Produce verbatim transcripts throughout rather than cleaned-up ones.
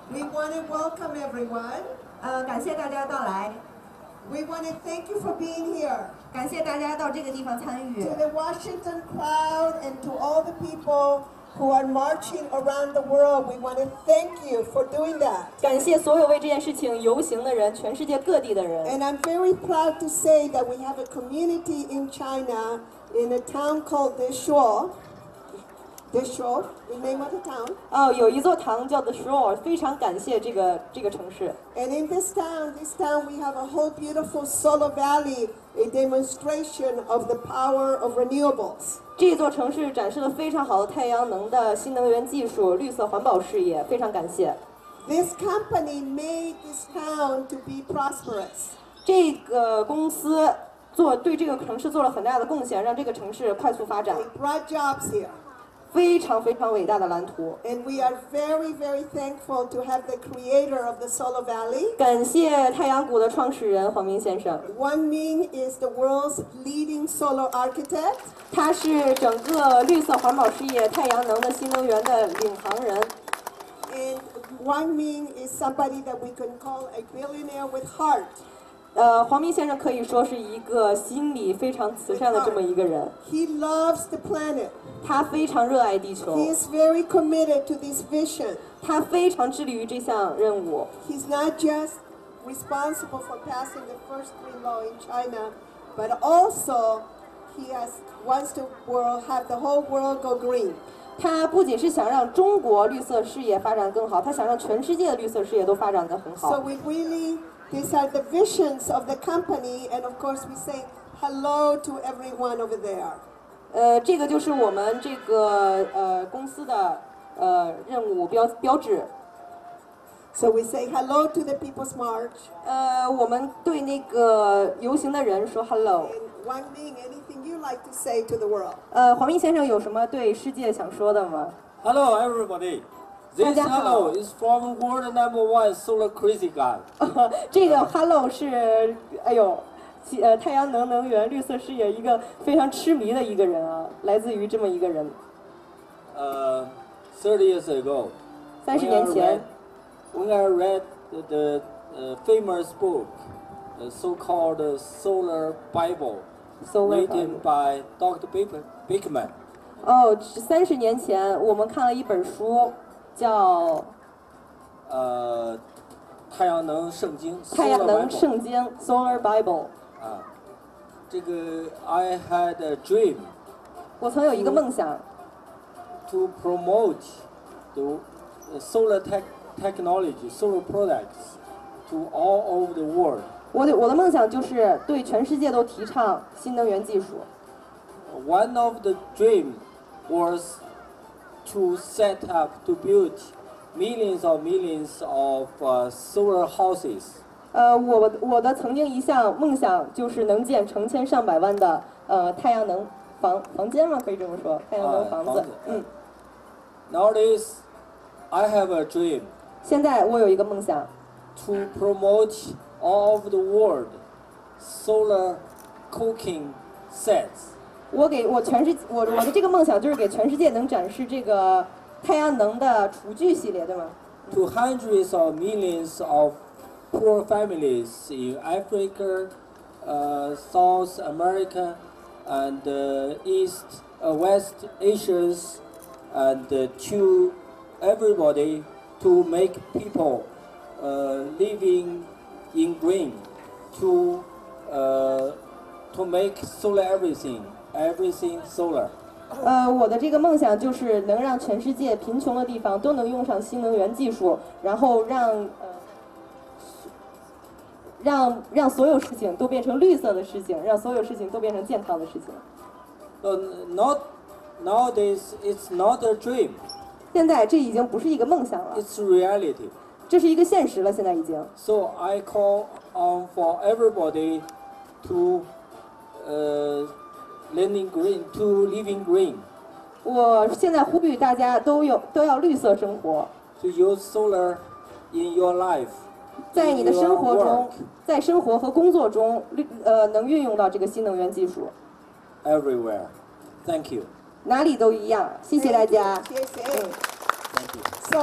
We want to welcome everyone. 呃，感谢大家到来， We want to thank you for being here. 感谢大家到这个地方参与 To。the Washington crowd and to all the people who are marching around the world, we want to thank you for doing that. 感谢所有为这件事情游行的人，全世界各地的人。 And I'm very proud to say that we have a community in China in a town called Deshuo. Deshuo, the name of the town. 哦，有一座堂叫 The Shore， 非常感谢这个这个城市。 And in this town, this town, we have a whole beautiful Solar Valley, a demonstration of the power of renewables. 这座城市展示了非常好的太阳能的新能源技术、绿色环保事业，非常感谢。 This company made this town to be prosperous. 这个公司做对这个城市做了很大的贡献，让这个城市快速发展， They brought jobs here. 非常非常伟大的蓝图。 And we are very, very thankful to have the creator of the Solar Valley. 感谢太阳谷的创始人黄明先生， Wang Ming is the world's leading solar architect. 他是整个绿色环保事业、太阳能的新能源的领航人。 And Wang Ming is somebody that we can call a billionaire with heart. 呃，黄明先生可以说是一个心理非常慈善的这么一个人， He loves the planet. 他非常热爱地球， He is very committed to this vision. 他非常致力于这项任务。 He's not just responsible for passing the first green law in China, but also he has wants the world have the whole world go green. 他不仅是想让中国绿色事业发展更好，他想让全世界的绿色事业都发展得很 So 好。 we really, these are the visions of the company, and of course we say hello to everyone over there. 呃，这个就是我们这个呃公司的呃任务标标志。 So we say hello to the People's March. 呃，我们对那个游行的人说 hello。 And Wang Ming, anything you like to say to the world? 呃，黄明先生有什么对世界想说的吗？ Hello, everybody. This 大家好。 hello is from world number one solar crazy guy. 这个 hello 是，哎呦，其呃太阳能能源绿色事业一个非常痴迷的一个人啊，来自于这么一个人。 Uh, thirty years ago, 三十 when 年 I 前 read-， when I read the, the uh, famous book, the so-called uh, Solar Bible, Solar written by Doctor Baker- Bakeman. 哦，三十年前我们看了一本书，叫呃，太阳能圣经 《太阳 Solar 能 Bible 圣经》（Solar Bible）。 啊，这个 I had a dream 我曾有一个梦想， to promote the uh, solar tech technology, solar products to all over the world. 我的我的梦想就是对全世界都提倡新能源技术。 One of the dream was to set up, to build millions of millions of uh, solar houses. 呃，我我的曾经一项梦想就是能建成千上百万的呃太阳能房房间吗？可以这么说，太阳能房子。 啊房子嗯， Nowadays, I have a dream 现在我有一个梦想， to promote all over the world solar cooking sets. 我给我全世我我的这个梦想就是给全世界能展示这个太阳能的厨具系列，对吗？ To hundreds of millions of poor families in Africa, uh, South America, and uh, East, uh, West Asians, and uh, to everybody to make people uh, living in green, to uh, to make solar everything, everything solar. 呃，我的这个梦想就是能让全世界贫穷的地方都能用上新能源技术，然后让呃让让所有事情都变成绿色的事情，让所有事情都变成健康的事情。 So not nowadays, it's not a dream; 现在这已经不是一个梦想了， it's reality. 这是一个现实了。现在已经， So I call on for everybody to uh, living green, to living green, 我现在呼吁大家都有都要绿色生活， to use solar in your life, 在 in 你的 your 生活中 work,， 在生活和工作中，绿呃能运用到这个新能源技术， everywhere. Thank you. 哪里都一样。谢谢大家。 谢谢。 嗯。 Thank you. So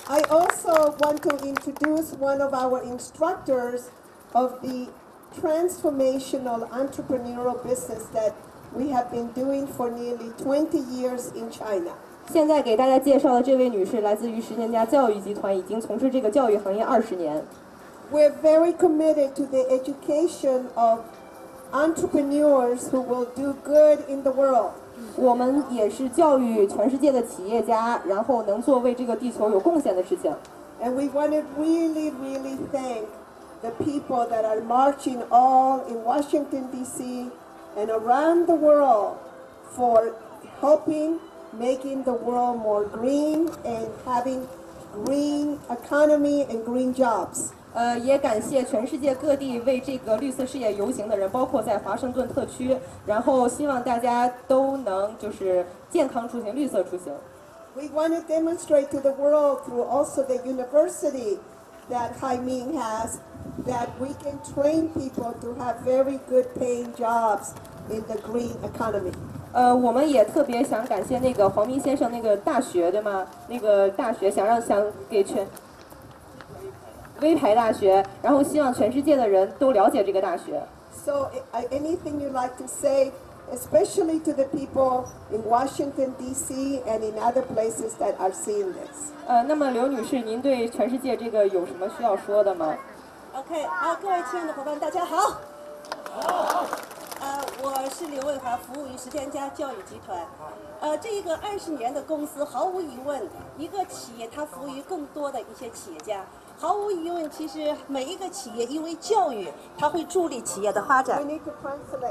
I also want to introduce one of our instructors of the transformational entrepreneurial business that we have been doing for nearly twenty years in China. 现在给大家介绍的这位女士来自于十年家教育集团，已经从事这个教育行业二十年。 We're very committed to the education of entrepreneurs who will do good in the world. 我们也是教育全世界的企业家，然后能做为这个地球有贡献的事情。 And we want to really, really thank the people that are marching all in Washington, D C and around the world for helping making the world more green and having green economy and green jobs. 呃，也感谢全世界各地为这个绿色事业游行的人，包括在华盛顿特区。然后希望大家都能就是健康出行、绿色出行。 We want to demonstrate to the world through also the university that Haiming has that we can train people to have very good paying jobs in the green economy. 呃，我们也特别想感谢那个黄明先生那个大学，对吗？那个大学想让想给全威牌大学，然后希望全世界的人都了解这个大学。 So, uh, anything you'd like to say, especially to the people in Washington, D C and in other places that are seeing this? 呃，那么刘女士，您对全世界这个有什么需要说的吗 OK， 啊，各位亲爱的伙伴，大家好。好。呃，我是刘卫华，服务于十天家教育集团。呃，这个二十年的公司，毫无疑问，一个企业它服务于更多的一些企业家。毫无疑问，其实每一个企业因为教育，它会助力企业的发展。 We need to translate.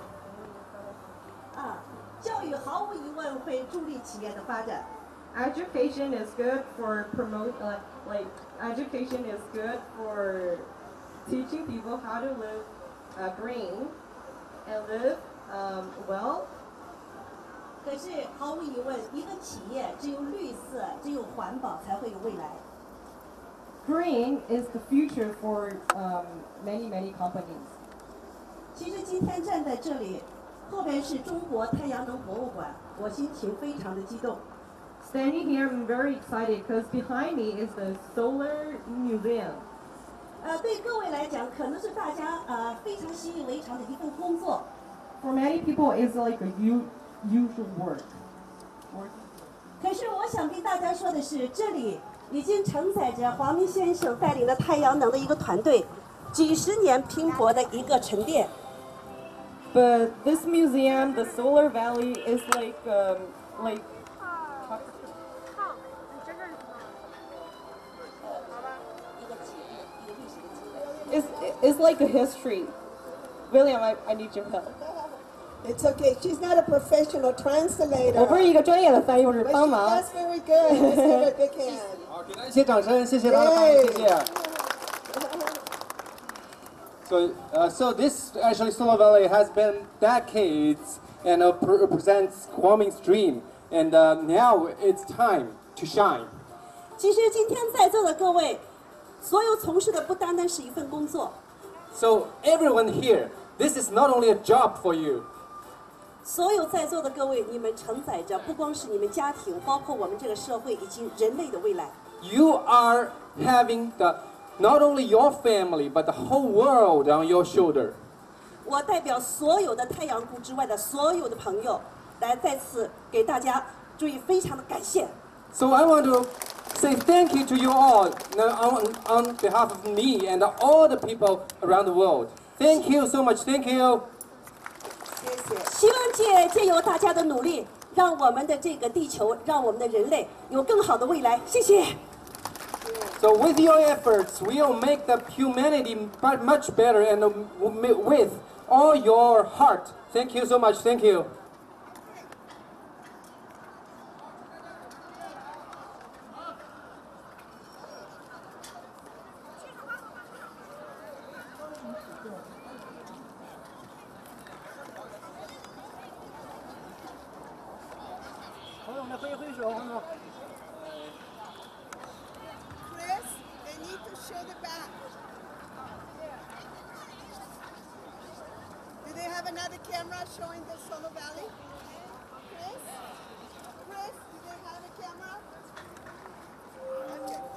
啊，教育毫无疑问会助力企业的发展。 Education is good for promote, uh, like education is good for teaching people how to live uh, green and live um, well. 可是毫无疑问，一个企业只有绿色、只有环保，才会有未来。 Green is the future for um, many many companies. 其实今天站在这里，后边是中国太阳能博物馆，我心情非常的激动。 Standing here, I'm very excited because behind me is the Solar Museum. 呃，对各位来讲，可能是大家呃非常习以为常的一份工作。 For many people, it's like a u usual work. 可是我想跟大家说的是，这里已经承载着黄明先生带领的太阳能的一个团队，几十年拼搏的一个沉淀。 But this museum, the Solar Valley, is like um, like. It's, it's like a history. William, I, I need your help. It's okay. She's not a professional translator. 我不是一个专业的翻译，我是 But 帮 she 忙。 does very good. Let's give her a big hand. 好，给她一些掌声，谢谢她的翻译，谢谢。So, uh, so this actually Solar Valley has been decades and uh, represents Kwaming's dream, and uh, now it's time to shine. 其实今天在座的各位，所有从事的不单单是一份工作。 So everyone here, this is not only a job for you. 所有在座的各位，你们承载着不光是你们家庭，包括我们这个社会以及人类的未来。 You are having the not only your family but the whole world on your shoulder. 我代表所有的太阳谷之外的所有的朋友，来再次给大家注意非常的感谢。 So I want to say thank you to you all on, on behalf of me and all the people around the world. Thank you so much. Thank you. 谢谢。 希望借借由大家的努力，让我们的这个地球，让我们的人类有更好的未来。谢谢。 So with your efforts, we'll make the humanity much better and with all your heart. Thank you so much. Thank you. Chris, they need to show the back. Do they have another camera showing the Solar Valley? Chris? Chris, do they have a camera? Okay.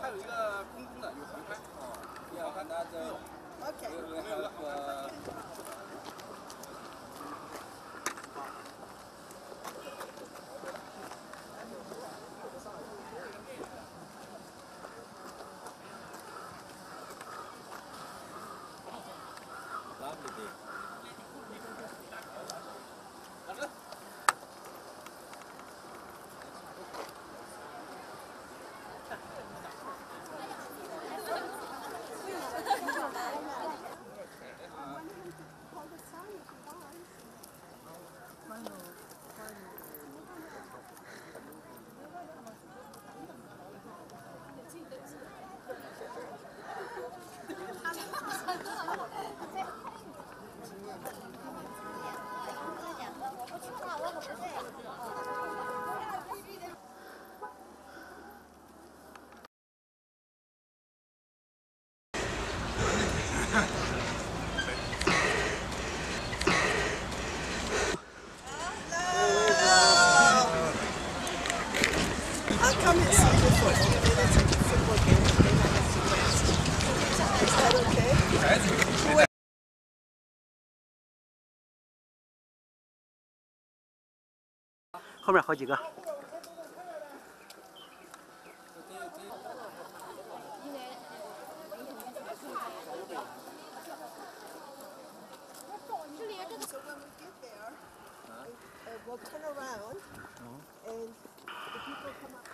还有一个空中的，有航拍。哦，要看它的。 Okay. We have. Uh, Lovely day. I'll come and see you for a few minutes at the football game and then I have to rest. Is that okay? 后面好几个。 So when we get there, uh, we'll turn around and the people come up.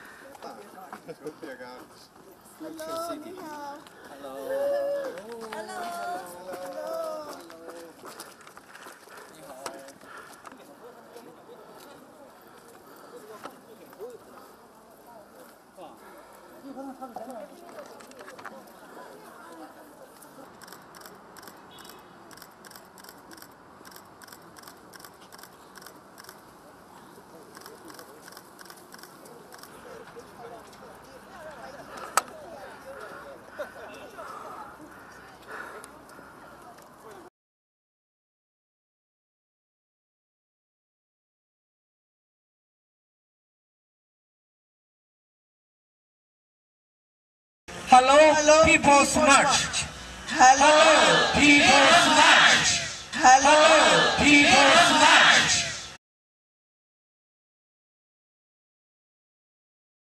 Hello, ni hao. Hello. Hello. Hello, Hello People's March. Hello, People's March. Hello, People's March.